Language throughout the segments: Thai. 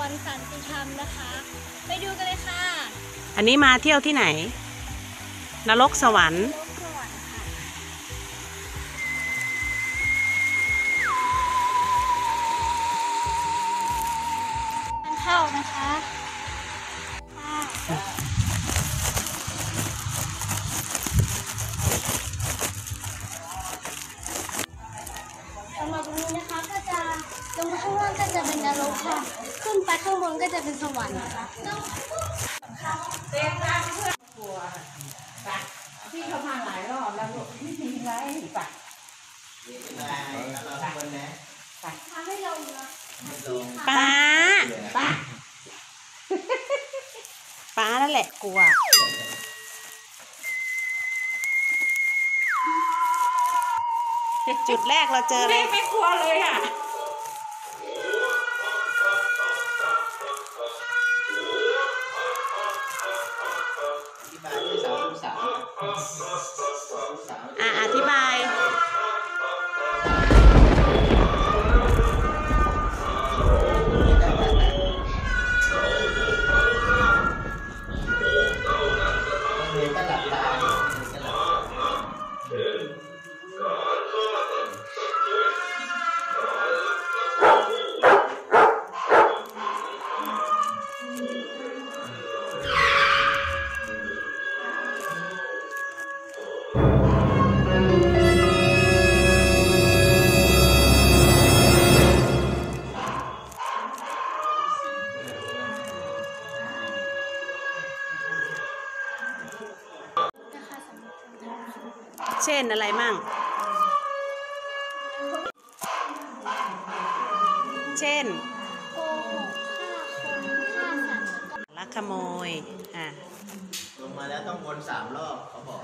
วนสันติธรรมนะคะไปดูกันเลยค่ะอันนี้มาเที่ยวที่ไหนนรกสวรรค์เข้านะคะสำหรับวันนี้นะคะก็จะลงมาข้างล่างก็จะเป็นนรกค่ะขึ้นไปข้างบนก็จะเป็นสวรรค์นะคะพี่เขามาหลายรอบแล้วพี่ทีไรปะทำให้เราป้าป้านั่นแหละกลัวจุดแรกเราเจอเลยไม่กลัวเลยอ่ะอธิบายเช่นอะไรมั่งเช่นโกหกฆ่าคนฆ่าสัตว์ลักขโมยลงมาแล้วต้องวน3 รอบเขาบอก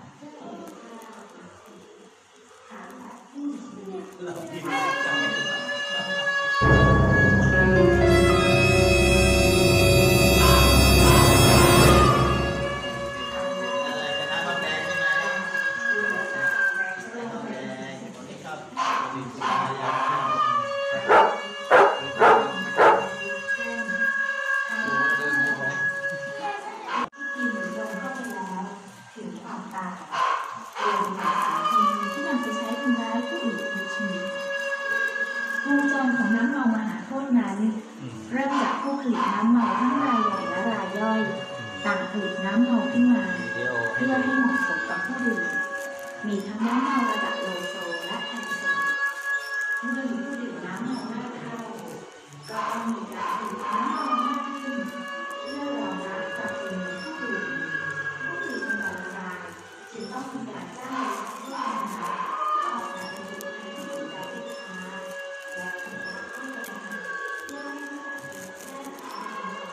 วงจรของน้ำเมามหาโทษนั้นเริ่มจากผู้ผลิตน้ำเมาทั้งรายใหญ่และรายย่อยต่างผลิตน้ำเมาขึ้นมาเพื่อให้เหมาะสมกับผู้ดื่มมีทั้งน้ำเมาระดับโลโซและไฮโซเมื่อมีผู้ดื่มน้ำเมามากเข้าก็ต้องมีการผลิตน้ำเมามากขึ้นเพื่อรองรับกับจำนวนผู้ดื่มเป็นรายจึงต้องมีการจ้างผู้บริหารออกมาเป็นผู้ให้บริการลูกค้าและทำการโฆษณาเพื่อให้ผู้จัดการแจ้งข่าว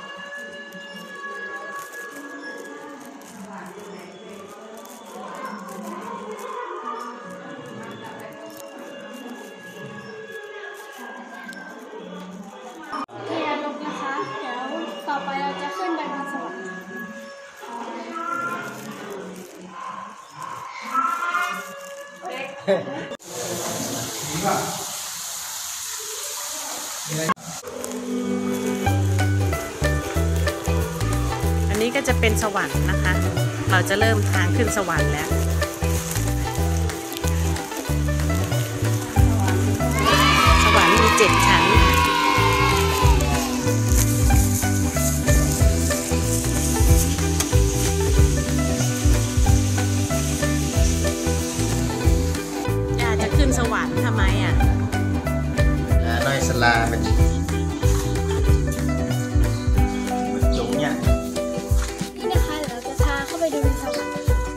ที่นรกนะคะเดี๋ยวต่อไปเราจะขึ้นไปบนสวรรค์อันนี้ก็จะเป็นสวรรค์นะคะ เราจะเริ่มทางขึ้นสวรรค์แล้วสวรรค์มี7 ชั้นอยากจะขึ้นสวรรค์ทำไมอ่ะน้อยสลามันจงเนี่ยนี่นะคะเดี๋ยวเราจะพาเข้าไปดูในสวรรค์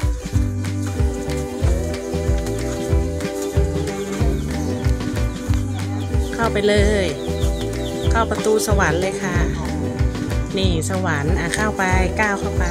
เข้าไปเลยเข้าประตูสวรรค์เลยค่ะนี่สวรรค์เข้าไปก้าวเข้าไป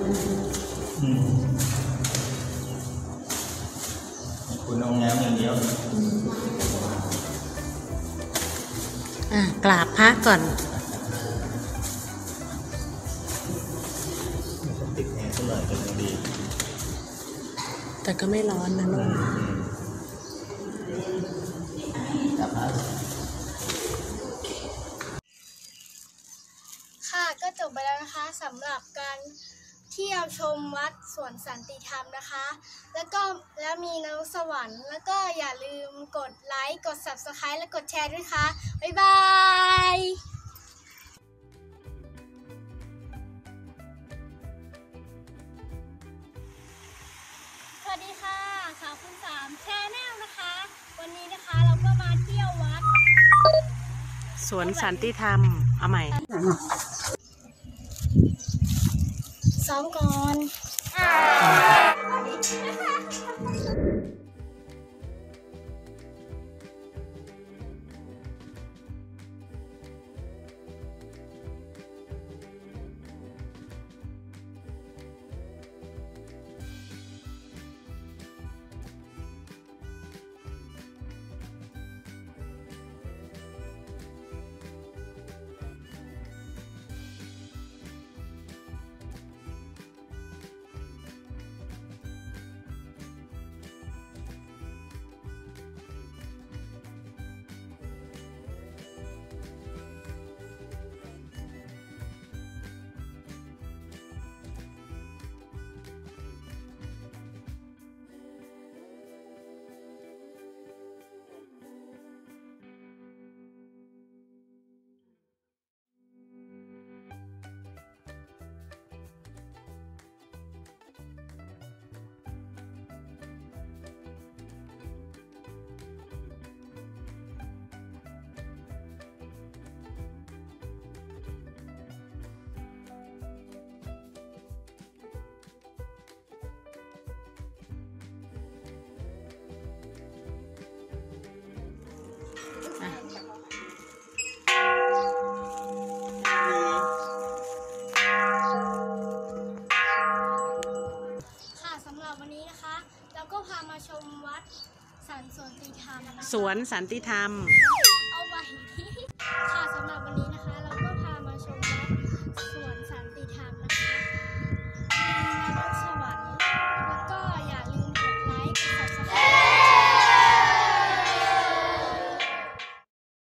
คุณเอางามอย่างเดียวกราบพระก่อนติดแอร์สักหน่อยจะดีแต่ก็ไม่ร้อนนะลูกกับพระค่ะก็จบไปแล้วนะคะสำหรับการเที่ยวชมวัดสวนสันติธรรมนะคะ แล้วมีนรกสวรรค์แล้วก็อย่าลืมกดไลค์กด Subscribe และกดแชร์ด้วยค่ะ บ๊ายบายสวัสดีค่ะสาวคุณ3 Channel นะคะ วันนี้นะคะเราก็มาเที่ยววัดสวนสันติธรรม เอาใหม่ซ้อมก่อน ค่ะสำหรับวันนี้นะคะเราก็พามาชมวัดสันติธรรมนะคะสวนสันติธรรมเอาไว้ค่ะสำหรับวันนี้นะคะ